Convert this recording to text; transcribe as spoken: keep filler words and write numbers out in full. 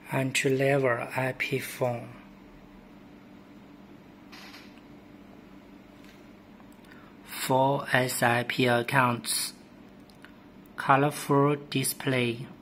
entry-level I P phone. For S I P accounts, colorful display.